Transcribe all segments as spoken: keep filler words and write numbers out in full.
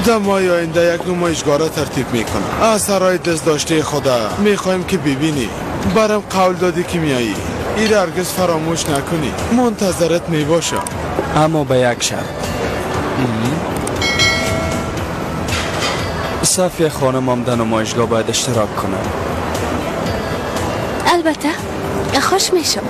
در ماه آینده یک نمایشگاه را ترتیب میکنم. اثرهای دست داشته خدا میخوایم که ببینی. برام قول دادی که میایی. این هرگز فراموش نکنی. منتظرت میباشم، اما به یک شرط. صفیه خانم هم در نمایشگاه باید اشتراک کنه. البته خوش میشم.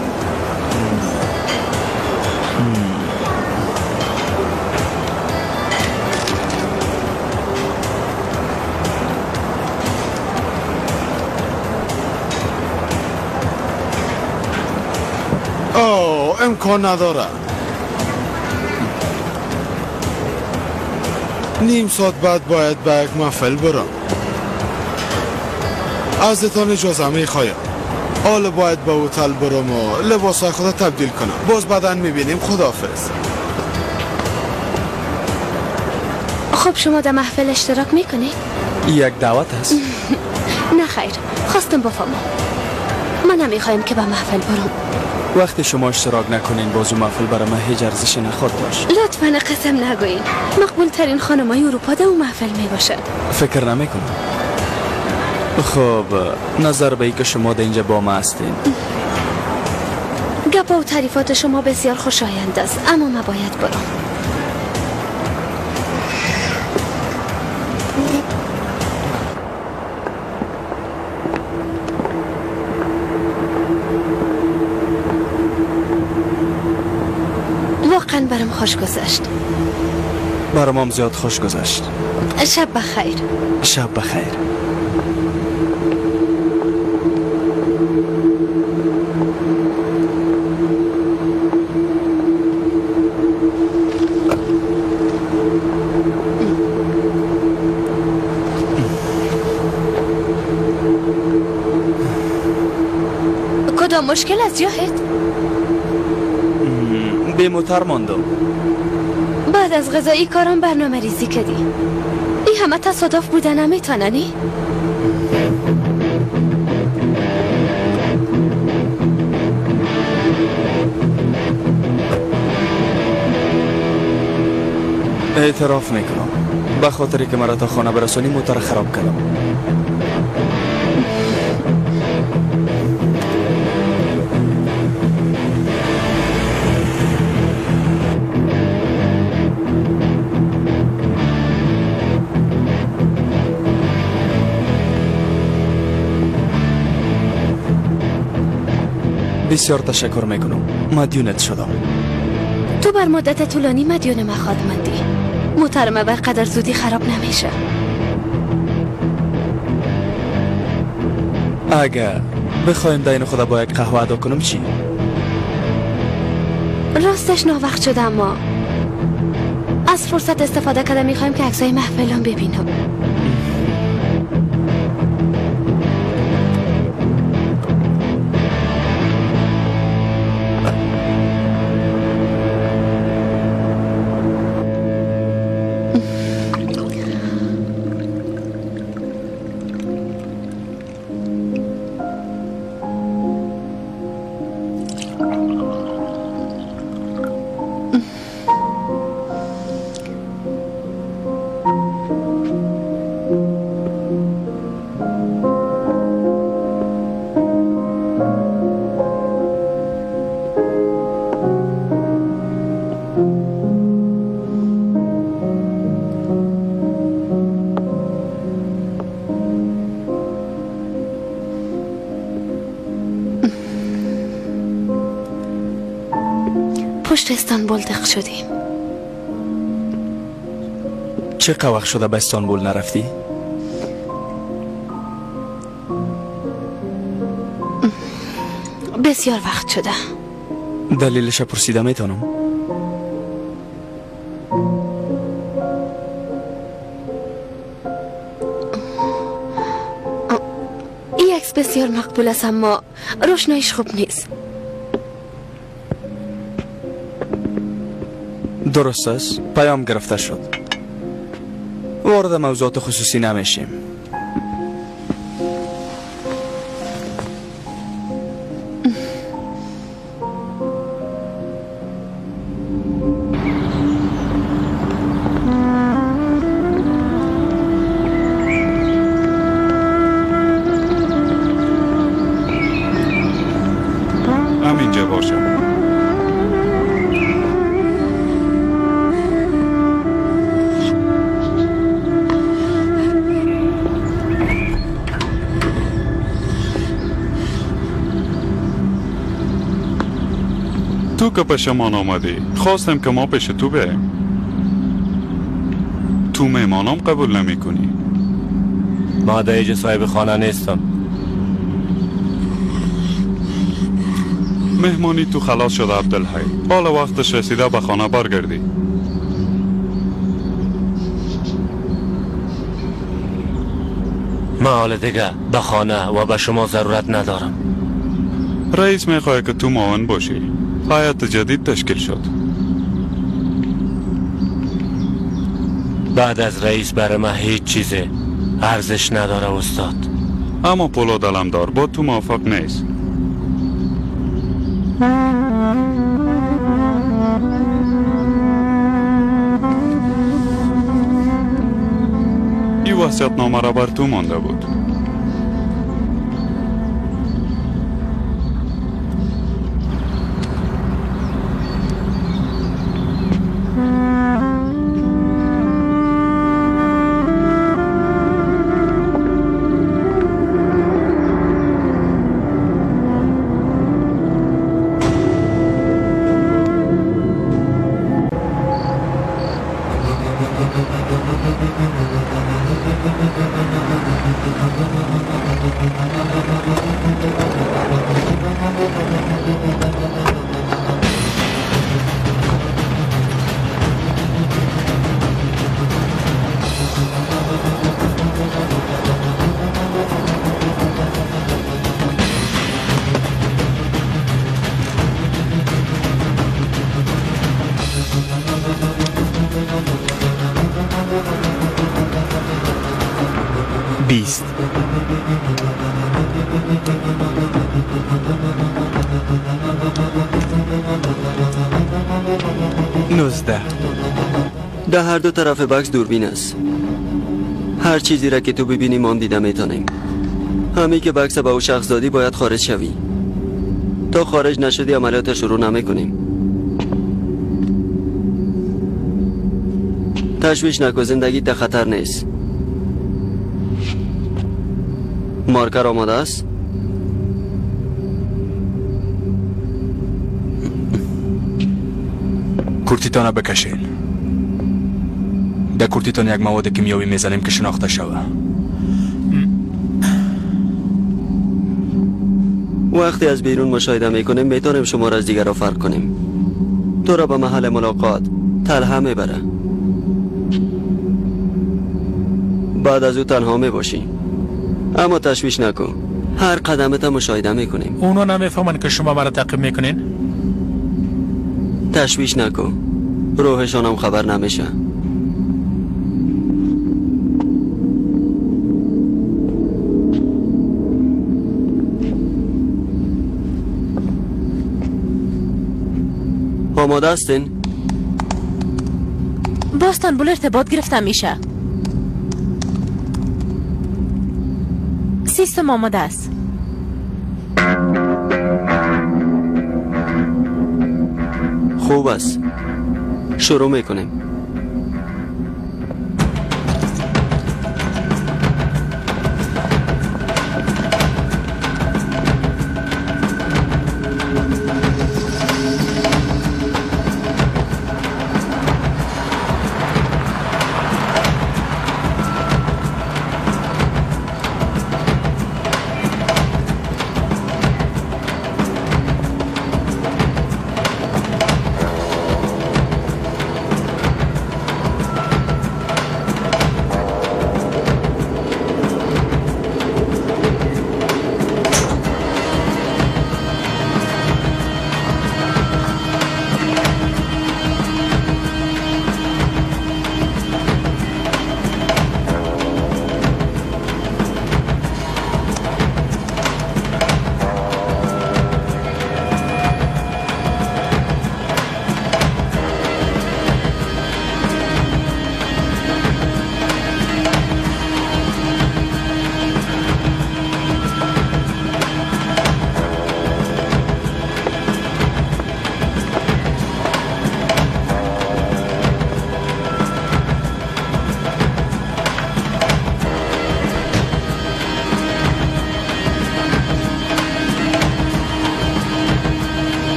اوه امکان نداره. نیم ساعت بعد باید به یک محفل برم. ازتان اجازه میخوایم. حالا باید به هتل برم و لباسای خود تبدیل کنم. باز بعدن میبینیم. خداحافظ. خب شما در محفل اشتراک میکنی؟ یک دعوت هست؟ نه خیر، خواستم بفهمم. من نمیخوایم که به محفل برم. وقتی شما اشتراک نکنین بازو محفل برای من هیچ ارزشی نخواهد داشت. لطفاً قسم نگوین. مقبول ترین خانمای اروپا در اون محفل میباشه. فکر نمیکنم. خب نظر به ای که شما در اینجا با ما هستین. گپا و تعریفات شما بسیار خوشایند است، اما من باید برم. واقعا برام خوش گذشت. برام هم زیاد خوش گذشت. شب بخیر. شب بخیر. کدام مشکل از جاهت؟ به موتر ماندم. بعد از غذایی کارم برنامه ریزی کردی. این همه تصادف بوده نمیتوننی؟ اعتراف میکنم به خاطری که مرا تا خانه برسانی موتر خراب کردم. بسیار تشکر میکنم. مدیونت شدم. تو بر مدت طولانی مدیون من خواهد محترمه بر قدر زودی خراب نمیشه. اگر بخوایم دین خدا با یک قهوه ادا کنم چی؟ راستش ناوقت شده، اما از فرصت استفاده کرده میخوایم که عکسای محفلان ببینم. پشت استانبول دق شدیم. چه وقت شده به استانبول نرفتی؟ بسیار وقت شده. دلیلش پرسیده میتونم؟ این عکس بسیار مقبول است، اما روشناییش خوب نیست. درست است. پیام گرفته شد. وارد موضوعات خصوصی نمیشیم. باشد. تو که پیشمان آمدی خواستم که ما پیش تو بریم. تو مهمانم قبول نمی کنی. ما دیگه صاحب خانه نیستم. مهمانی تو خلاص شده عبدالحی. حالا وقتش رسیده به خانه برگردی. ما حال دیگه به خانه و به شما ضرورت ندارم. رئیس میخواه که تو معاون باشی. هیئت جدید تشکیل شد. بعد از رئیس برای من هیچ چیزی ارزش نداره استاد. اما پولو دلم دار با تو موافق نیست. این وصیت نامه را بر تو مانده بود. بیست نوزده. در هر دو طرف بکس دوربین است. هر چیزی را که تو ببینی ما هم دیده میتونیم. همی که بکس با او شخص دادی باید خارج شوی. تا خارج نشدی عملیات شروع نمیکنیم. تشویش نکن، زندگی در خطر نیست. مارکر آماده است؟ کورتیتان را بکشین. در کورتیتان یک مواد کیمیایی میزنیم که شناخته شوه. وقتی از بیرون مشاهده میکنیم میتونیم شما را از دیگر را فرق کنیم. تو را به محل ملاقات تنها میبره. بعد از او تنها میباشی. اما تشویش نکن، هر قدمت مشاهده میکنیم. اونا نمیفهمن که شما مرا تعقیب میکنین؟ تشویش نکن، روحشان هم خبر نمیشه. آماده هستین؟ با استانبول ارتباط گرفتم میشه. سیستم آماده است. خوب است، شروع میکنیم.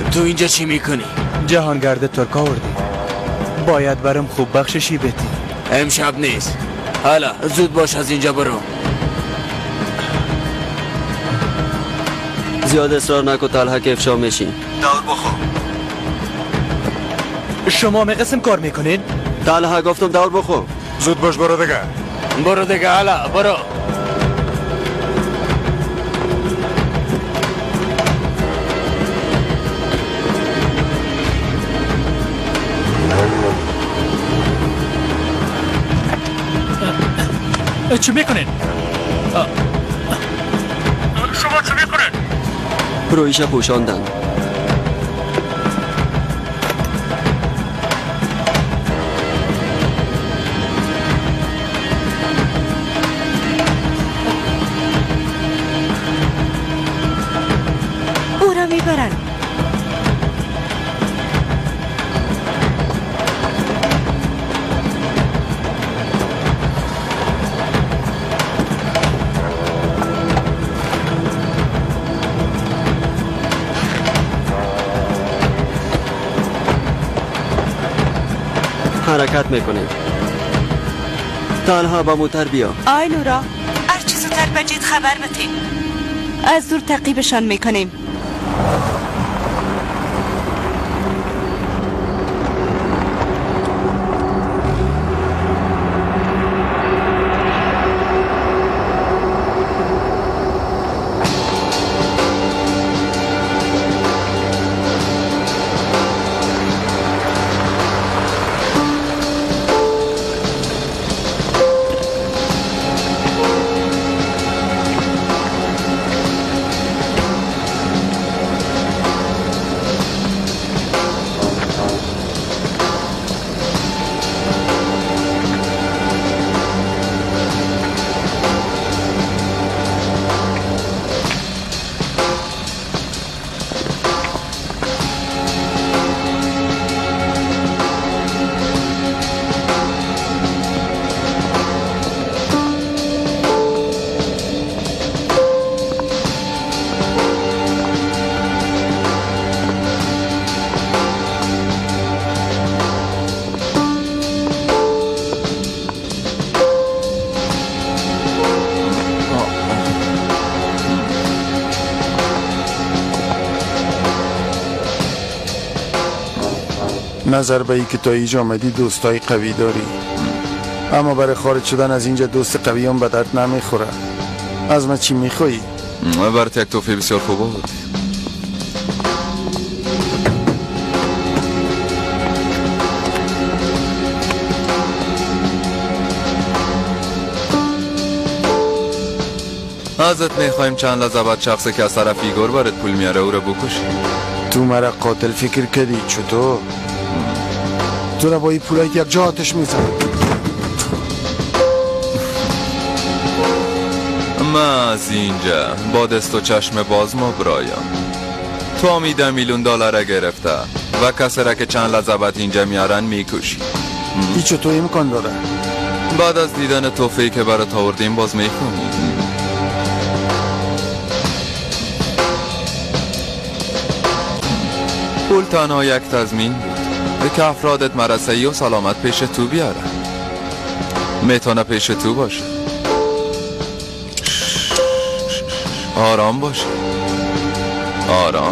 تو اینجا چی میکنی؟ جهانگرد ترک آوردی. باید برام خوب بخششی بدی. امشب نیست. حالا زود باش از اینجا برو. زیاد اصرار نکن طلحه که افشا میشین. دور بخور. شما می قسم کار میکنین؟ طلحه گفتم دور بخور. زود باش برو دیگه. برو دیگه حالا برو. چی میکنین؟ شما چی میکنین؟ رویش پوشاندن. او را میبرن. حرکت میکنه. طلحه با موتر بیا. آی نورا، هر چیزو تر بجید خبر بتین. از دور تعقیبشان میکنیم. نظر به ای که تا اینجا آمدی دوستای قوی داری، اما برای خارج شدن از اینجا دوست قوی هم به درد نمیخوره. از من چی میخوایی؟ برات یک توفیه بسیار خوب بود. ازت میخوایم چند لحظه بعد شخصی که از طرف ایگور برات پول میاره او را بکشی. تو مرا قاتل فکر کردی؟ چطور؟ تو را با این پولایی یک جا آتش میزن. من از اینجا با دست و چشم باز ما برایم. تو میده میلیون دلار گرفته و کسی را که چند لحظه بعد اینجا میارن میکشی. ای چطور امکان داره؟ بعد از دیدن توفیقی که برات آوردیم باز میخونی. پول تنها یک تضمین بود که افرادت مرسعی و سلامت پیش تو بیارن. میتونه پیش تو باشه. آرام باشه. آرام.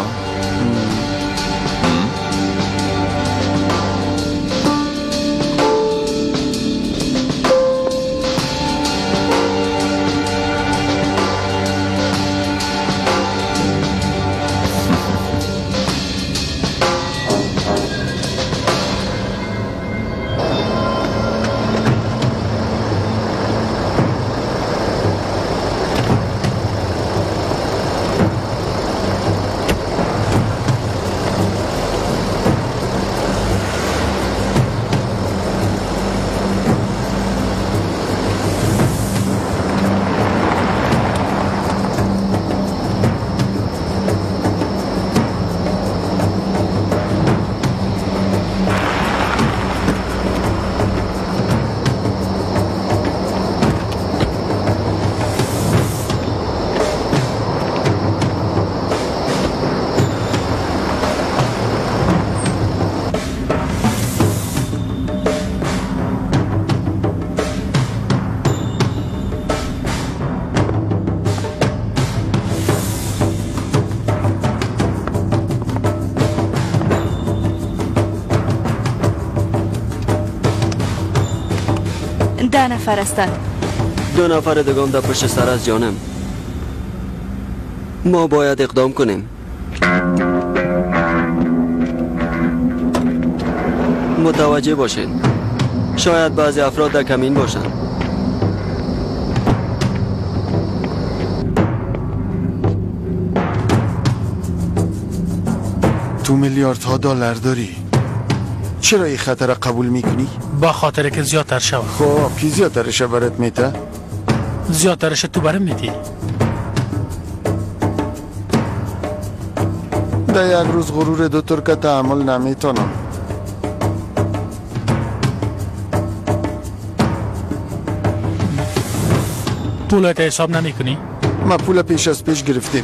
ده نفر هستند. دو نفر دگان در پشت سر از جانم. ما باید اقدام کنیم. متوجه باشید، شاید بعضی افراد در کمین باشند. تو میلیاردها دلار داری، چرا این خطر قبول میکنی؟ با خاطر که زیادتر شود. خب کی زیادترش برات میته؟ زیادترش تو برم میتی. در یک روز غرور دو ترکه تحمل نمیتونم. پولت حساب نمی کنی؟ ما پول پیش از پیش گرفتیم.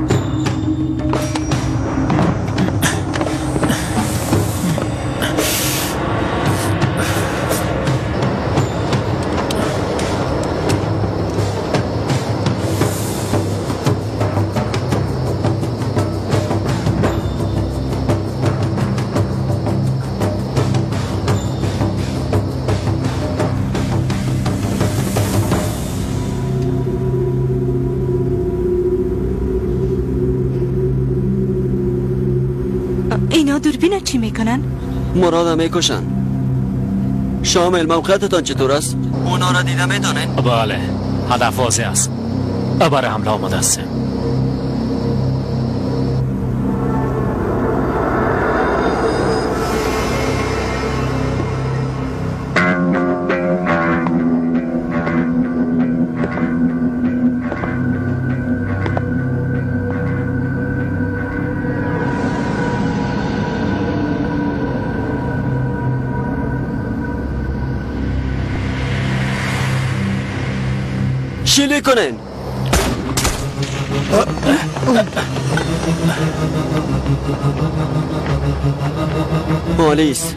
اینا دوربین چی میکنن؟ مراد میکشن. شامل موقعتتان چطور است؟ اونا را دیده میدانین؟ بله، هدف واضح است. برای حمله آماده هستیم. شیلی کنین. آلیس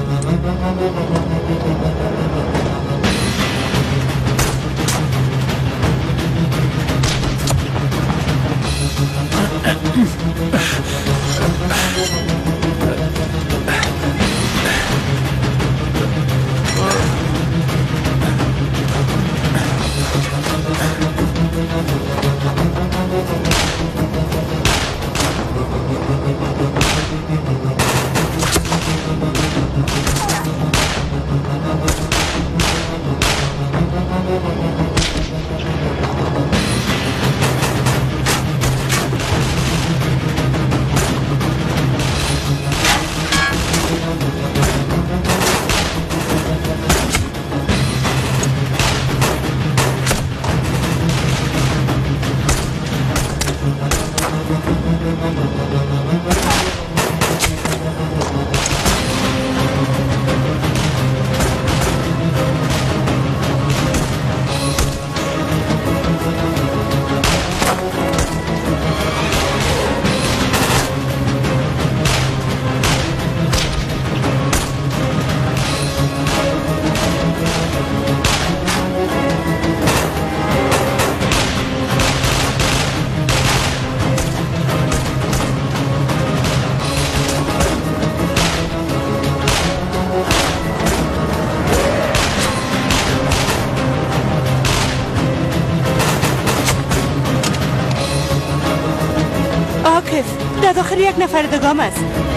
در داخل یک نفر دگام است.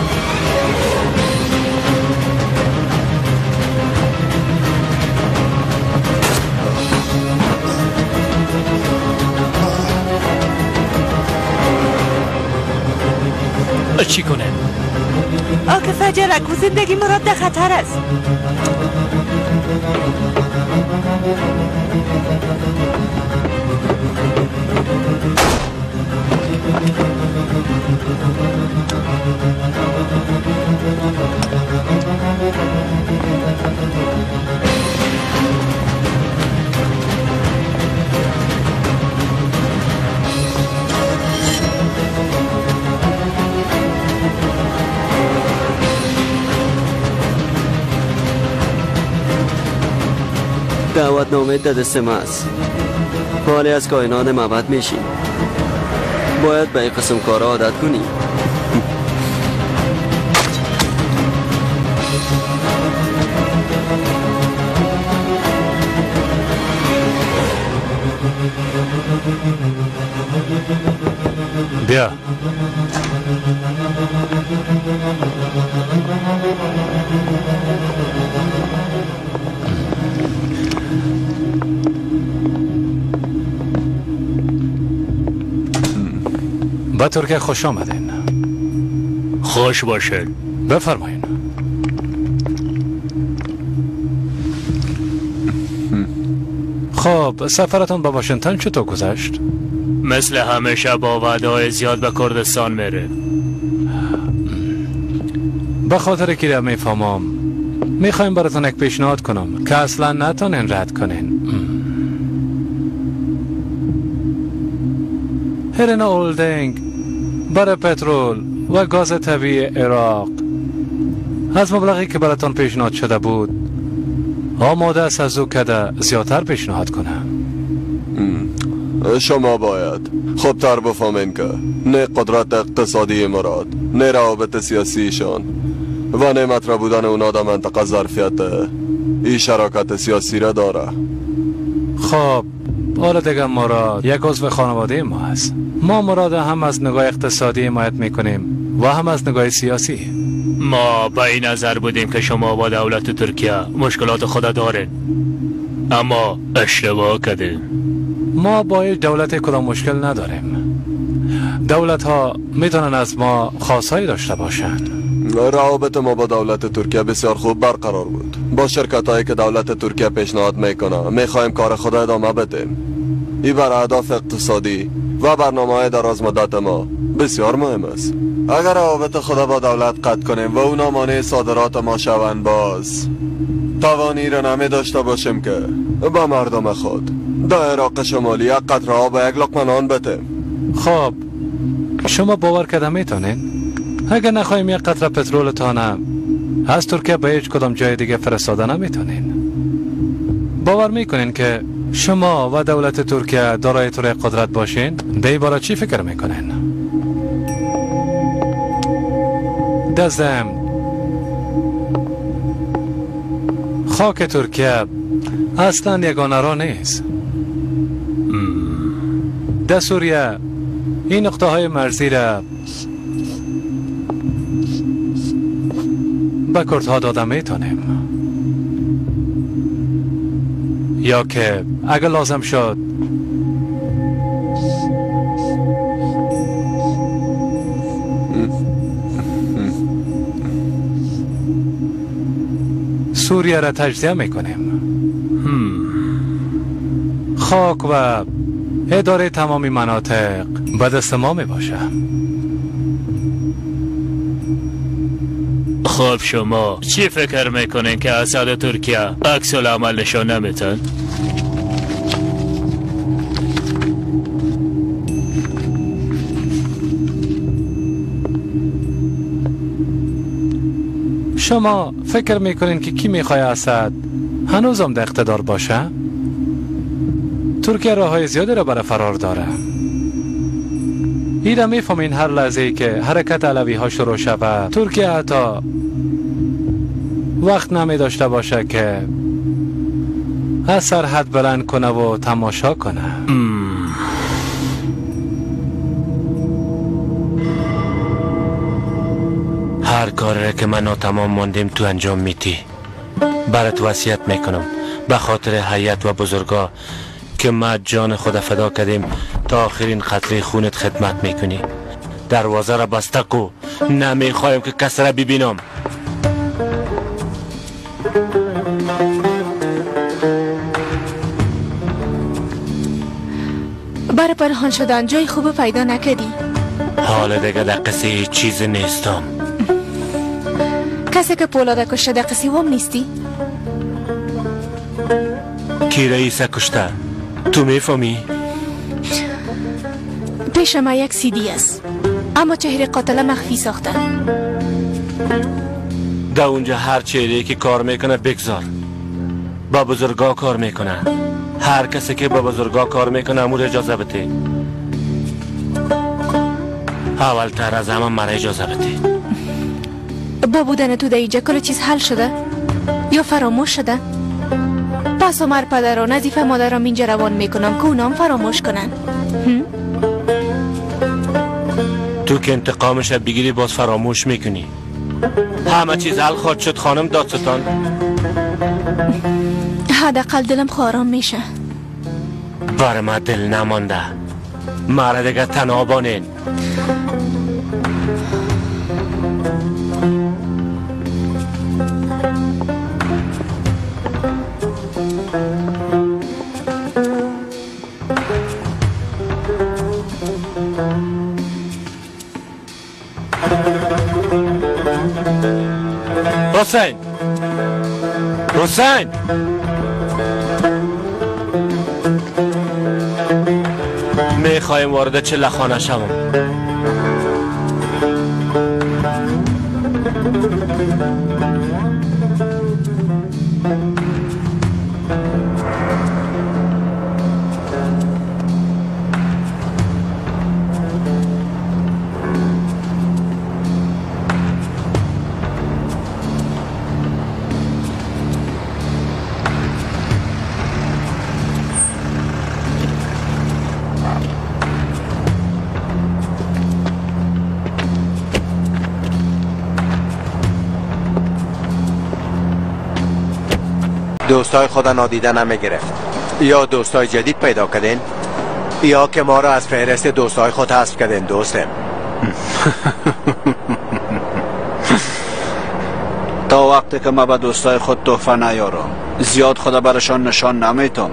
چی کنه؟ آکف عجله کن، زندگی مراد در خطر است. دعوت نامه در دست ما است. حالی از کائنات موعد میشیم. باید به این قسم کارا عادت کنی. بیا. به ترکیه خوش آمدین. خوش باشین. بفرمایین. خب سفرتون به واشنگتن چطور گذشت؟ مثل همیشه با وعده‌های زیاد به کردستان میره. به خاطر که میفهمم میخوایم براتون یک پیشنهاد کنم که اصلا نتونین رد کنین. هرن اولدینگ برای پترول و گاز طبیعی عراق از مبلغی که براتون پیشنهاد شده بود آماده است از او کده زیادتر پیشنهاد کنم. شما باید خوبتر بفهمین که نه قدرت اقتصادی مراد، نه روابط سیاسیشان و نه مطرح بودن اونا در منطقه ظرفیت این شراکت سیاسی را داره. خب حالا دیگه مراد یک عضو خانواده ما هست. ما مراد هم از نگاه اقتصادی حمایت میکنیم و هم از نگاه سیاسی. ما به این نظر بودیم که شما با دولت ترکیه مشکلات خود دارین، اما اشتباه کردیم. ما با این دولت کدام مشکل نداریم. دولت ها میتونن از ما خواستهایی داشته باشن. روابط ما با دولت ترکیه بسیار خوب برقرار بود. با شرکت هایی که دولت ترکیه پیشنهاد میکنه میخوایم کار خود ادامه بدیم. این بر اهداف اقتصادی و برنامه های دراز مدت ما بسیار مهم است. اگر روابط خود با دولت قطع کنیم و اونا مانع صادرات ما شوند، باز توانی را نمی داشته باشیم که با مردم خود در عراق شمالی یک قطره ها با یک لقمه نان بتیم. خب شما باور کرده میتونین اگر نخواهیم یک قطره پترول تانه از ترکیه به هیچ کدام جای دیگه فرستاده نمیتونین؟ باور میکنین که شما و دولت ترکیه دارای طور قدرت باشین؟ دی بارا چی فکر میکنین؟ دزدم خاک ترکیه اصلا یگانه را نیست. در سوریه این نقطه های مرزی را به کردها داده میتونیم، یا که اگر لازم شد سوریه را تجزیه میکنیم. خاک و اداره تمامی مناطق به دست ما می باشه. خب شما چی فکر میکنین که اسد ترکیه عکس العمل نشان نمیتن؟ شما فکر میکنین که کی میخواه اسد هنوزم در اقتدار باشه؟ ترکیه راه های زیادی را برای فرار داره. ایره میفهمین هر لحظه ای که حرکت علوی ها شروع شود ترکیه حتی وقت نمی داشته باشه که از سرحد بلند کنه و تماشا کنه. هر کاری که من تمام ماندیم تو انجام میدی. برات وصیت میکنم به خاطر حیات و بزرگا که ما جان خود فدا کردیم تا آخرین قطره خونت خدمت میکنی. دروازه را بسته کو، نمیخوایم که کس را ببینم. برای پنهان شدن جای خوب پیدا نکردی؟ حال دیگه در قصه هیچ چیز نیستم. کسی که پولاده کشته در قصه هم نیستی؟ کی رئیسه کشته؟ تو میفهمی؟ پیش ما یک سی دی است، اما چهره قاتل مخفی ساختن. در اونجا هر چهره که کار میکنه بگذار. با بزرگا کار میکنه. هر کسی که با بزرگا کار میکنه امور اجازه بده. اول تر از همه مرا اجازه بده. با بودن تو در اینجا کل چیز حل شده؟ یا فراموش شده؟ پس عمر پدر و نظیف مادرم اینجا روان میکنم که اونام فراموش کنن. تو که انتقامش بگیری باز فراموش میکنی. همه چیز حل خواهد شد خانم دادستان. حداقل دلم خارام میشه. بر ما دل نمانده. مرا دیگه تنها بانین. حسین حسین میخوایم وارد چله خانه شوم. دوستای خدا نادیده نمیگرفت. یا دوستای جدید پیدا کردین یا که ما را از فهرست دوستای خود حذف کردین دوستم. تا وقتی که ما به دوستای خود تحفه نیارم زیاد خدا برشان نشان نمیتم.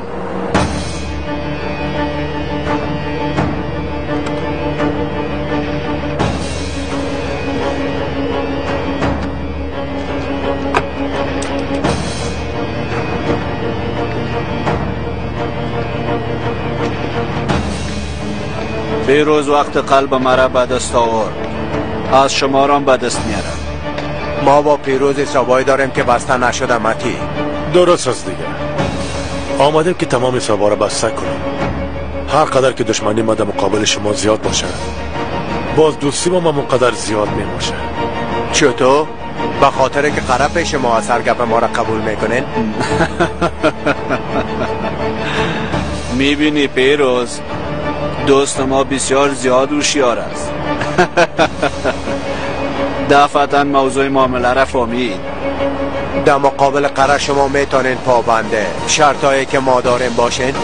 پیروز وقت قلب مرا به دست آورد از شما را به دست میارم. ما با پیروز حسابایی داریم که بسته نشده متی. درست است دیگه. آمدیم که تمام حسابا را بسته کنیم. هر قدر که دشمنی ما در مقابل شما زیاد باشه باز دوستی ما منقدر زیاد میماشه. چطور؟ به خاطر که قرار پیش ما از هر گپ ما را قبول میکنین؟ میبینی پیروز دوست ما بسیار زیاد هوشیار است. دفعتا موضوع معامله را فهمید. در مقابل قرار شما میتونین پابنده شرطایی که ما داریم باشین؟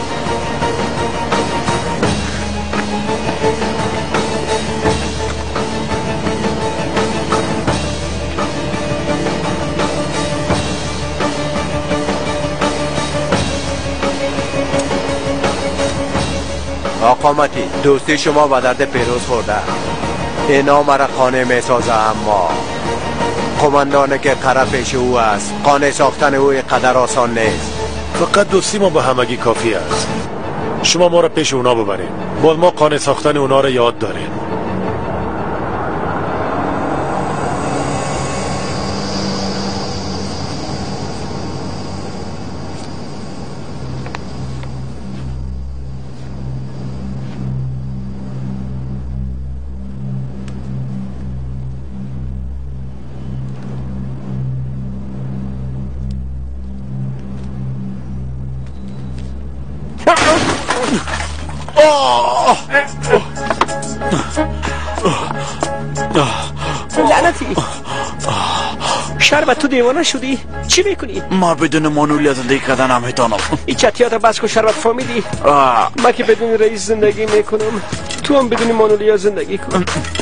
آقامتی دوستی شما به درد پیروز خورده. اینا مرا خانه می سازه اما قماندانه که قرار پیش او است. خانه ساختن او قدر آسان نیست. فقط دوستی ما با همگی کافی است. شما ما را پیش اونا ببرید باز ما خانه ساختن اونا را یاد داریم. لعنتی شربت تو دیوانه شدی؟ چی میکنی؟ ما بدون مانولی زندگی کردن نمیتونم. این چطیات بس که شربت فهمیدی؟ من که بدون رئیس زندگی میکنم تو هم بدون مانولی زندگی کن.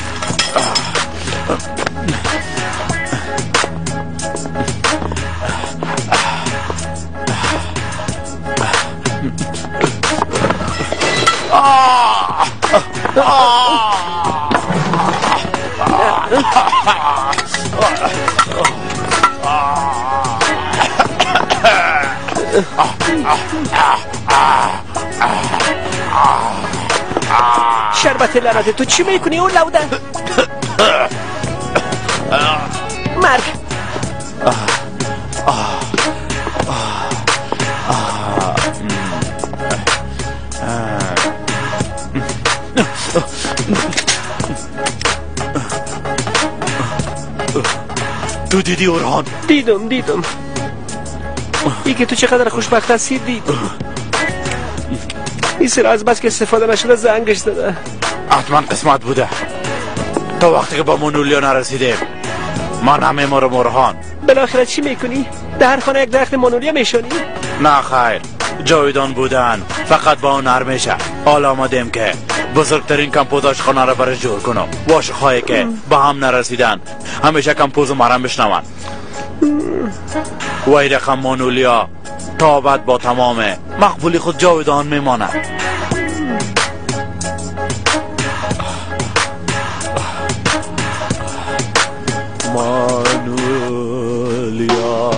شربت لعنت تو چی میکنی اون لوده؟ مرگ. تو دیدی اورهان؟ دیدم دیدم ای که تو چقدر خوشبخت هستی دیدم. این سر از بس که استفاده نشده زنگش داده. حتما قسمت بوده. تا وقتی که با مونولیا نرسیدیم ما نمیمارم اورهان. بالاخره چی میکنی؟ در خانه یک درخت مونولیا میشونی؟ نه خیر، جاویدان بودن فقط با اون میشه. حالا آمدیم که بزرگترین کمپوزاش خانه را برش جور کنم. واش خواهی که با هم نرسیدن همیشه کمپوز مرم بشنون. وی رقم مونولیا تا بعد با تمام مقبولی خود جاویدان میماند. مانولیا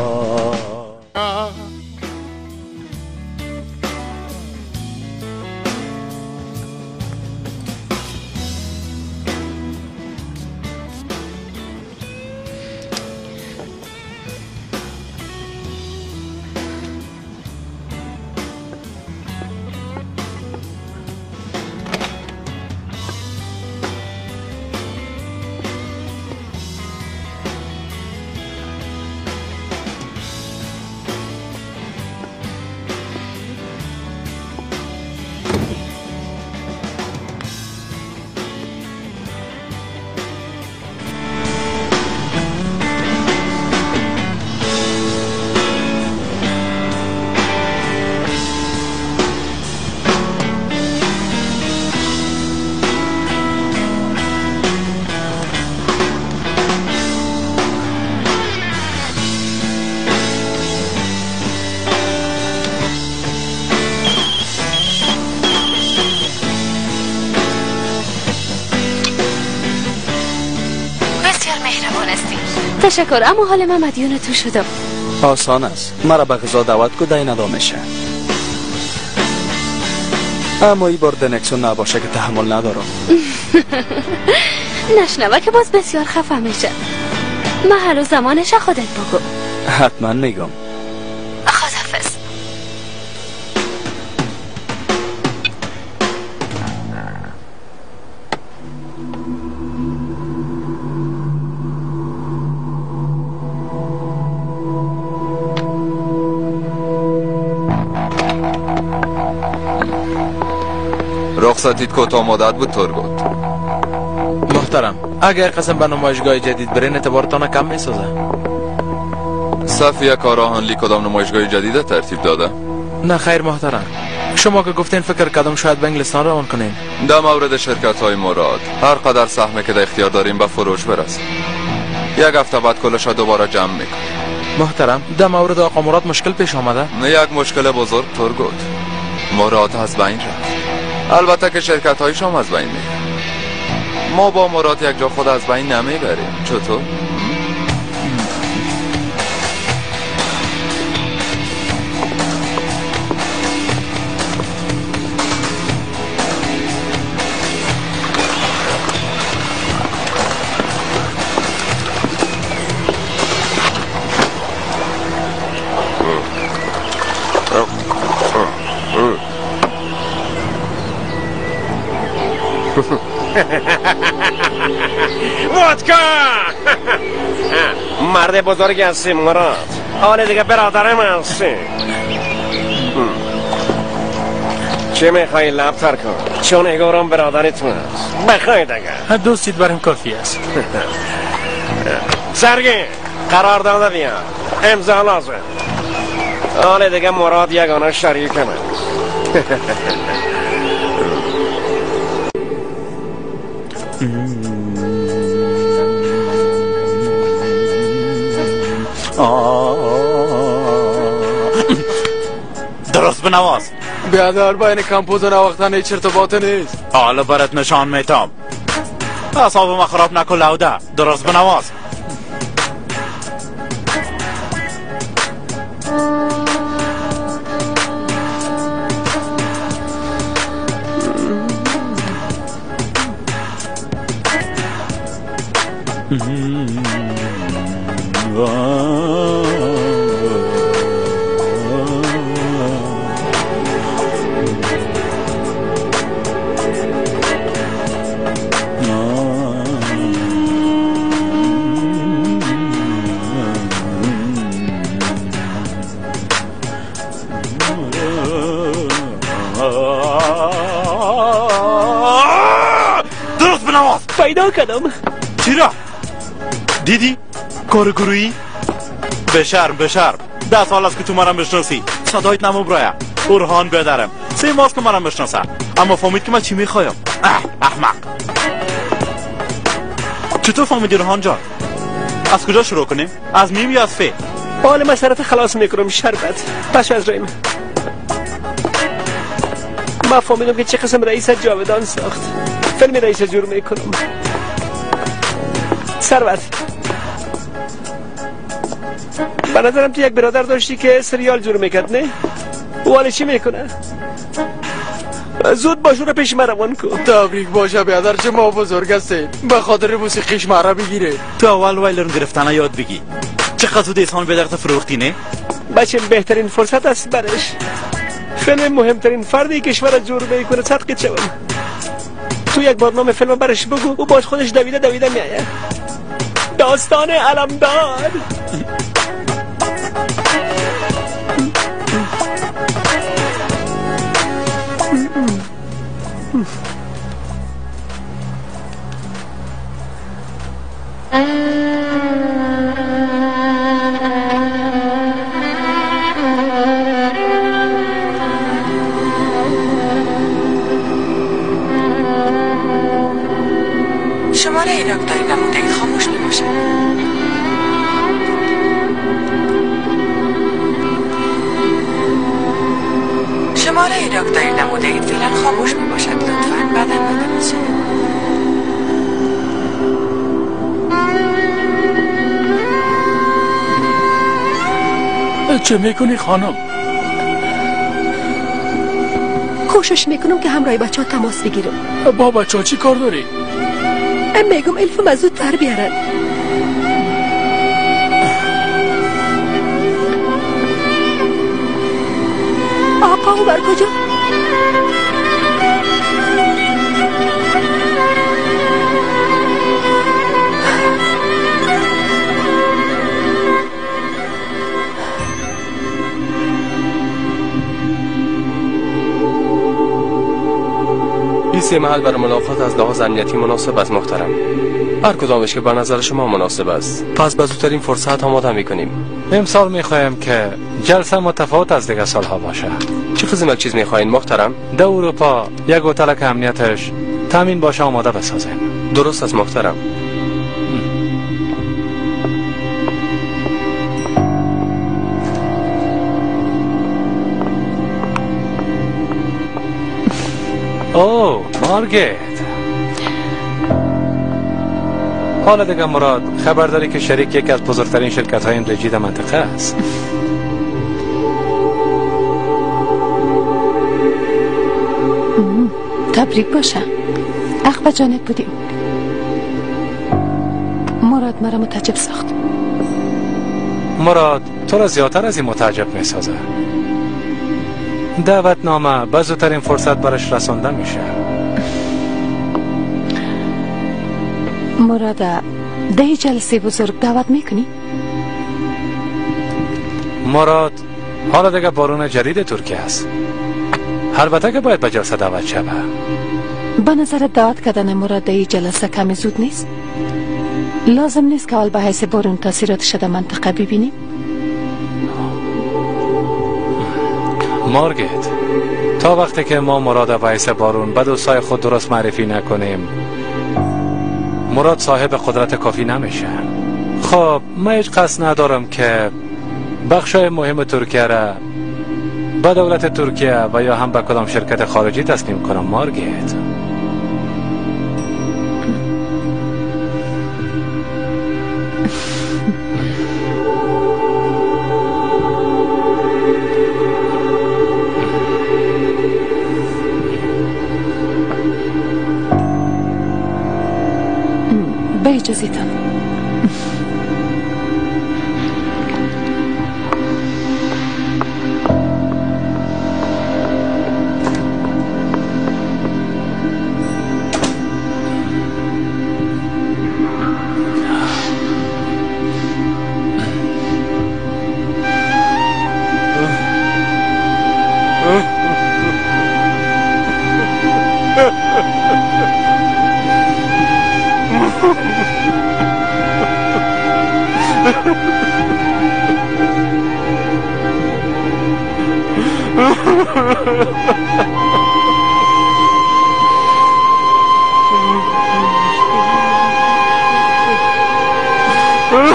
تشکر، اما حال من مدیون تو شدم. آسان است، مرا به غذا دعوت کو دای ندا میشه. اما ای بار دنکسون نباشه که تحمل ندارم. نشنوه که باز بسیار خفه میشه. محل و زمانش خودت بگو. حتما میگم. خداحافظ. رخصتیت کوتاه مدت بود ترگوت. محترم، اگر قسم به نمایشگاه جدید برین اعتبارتان کم میسازه. صفیه کاراهانلی کدام نمایشگاه جدید ترتیب داده؟ نه خیر محترم، شما که گفتین فکر کردم شاید به انگلستان روان کنین. در مورد شرکت های مراد هر قدر سهمی که در اختیار داریم به فروش برسه. یک هفته بعد کلش را دوباره جمع میکنیم. محترم، در مورد آقا مراد مشکل پیش آمده؟ نه، یک مشکل بزرگ ترگوت. مراد از بین رفت. البته که شرکت هایش هم از بین میره. ما با مراد یک جا خود از بین نمیبریم. چطور؟ وودکا مرد بزرگی هستی مراد. حالا دیگه برادرم هستی. چه میخوایی لب تر کن؟ چون اگرم برادری تو هست. بخوای دیگه دوستید برم کافی است. سرگی قرار داده بیا، امضا لازم. حالا دیگه مراد یگانه شریک من. درست بنواز. بیادر بین کمپوز و نواختن هیچ ارتباط نیست. حالا برات نشان میتام. اعصاب ما خراب نکن لوده. درست بنواز. نواز پیدا کردم. چرا؟ دیدی؟ کار گروهی؟ بشرم بشرم ده سال است که تو مرم بشناسی صدایت نمو برای اورهان بدرم سه ماست که مرم بشناسه اما فهمید که من چی میخوایم. احمق چطور فهمیدی روحان جان؟ از کجا شروع کنیم؟ از میم یا از فی؟ حال مسئلت خلاص میکنم شربت. پس از ریم ما فهمیدم که چه قسم رئیس جاودان ساخت. فیلم رئیس جور میکنم. ثروت به نظرم تو یک برادر داشتی که سریال جور میکرد نه؟ والا چی میکنه؟ زود باش رو پیش من روان کن. تبریک باشه بیادر چه ما بزرگ هستیم به خاطر موسیقیش مرا بگیره. تو اول ویلرون گرفتنه یاد بگی. چقدر تو دیسان به درت فروختی نه؟ بچه بهترین فرصت است برش. فیلم مهمترین فردی کشور جور میکنه صدقه شوم. تو یک بار نام فیلم برش بگو و باش خودش دویده دویده میآید. داستان علمدار. شماره ایراک داری نموده اید خاموش میباشه. شماره ایراک داری نموده اید فعلا خاموش میباشد لطفاً بعدا بنویسید. چه میکنی خانم؟ کوشش میکنم که همراه بچه ها تماس بگیرم. با بچه ها چی کار داری؟ میگم الفم از زود تر بیارن. آقا او بر کجا؟ سه محل برای ملاقات از لحاظ امنیتی مناسب است محترم. هر کدامش که به نظر شما مناسب است. پس به زودترین فرصت آماده میکنیم. امسال میخوایم که جلسه متفاوت از دیگه سالها باشه. چه قسم یک چیز میخواین محترم؟ در اروپا یک هتل که امنیتش تامین باشه آماده بسازیم. درست است محترم. اوه مارگت، حالا دیگه مراد خبر داری که شریک یکی از بزرگترین شرکت های انرژی در منطقه است. تبریک باشه. اخ به جانت بودیم. مراد مرا متعجب ساخت. مراد تو را زیادتر از این متعجب می سازه. دعوتنامه به زودترین فرصت برش رسانده میشه. مراد ده جلسه بزرگ دعوت میکنی؟ مراد حالا دیگه بارون جدید ترکیه است. البته که باید به جلسه دعوت شوه. به نظر دعوت کردن مراد ده جلسه کمی زود نیست؟ لازم نیست که اول به حیث بارون تاثیراتش در منطقه ببینیم؟ مارگت، تا وقتی که ما مراد وایس بارون به دوستای خود درست معرفی نکنیم مراد صاحب قدرت کافی نمیشه. خب من هیچ قصد ندارم که بخشای مهم ترکیه را به دولت ترکیه و یا هم به کدام شرکت خارجی تسلیم کنم. مارگت به اجازیتان.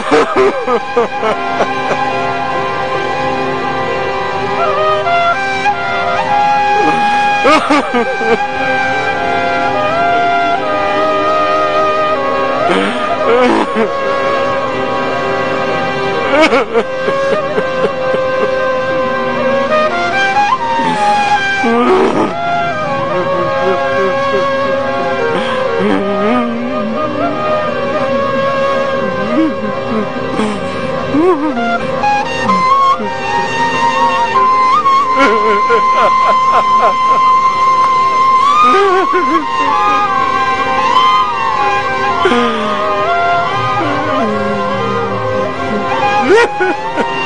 Ha ha ha!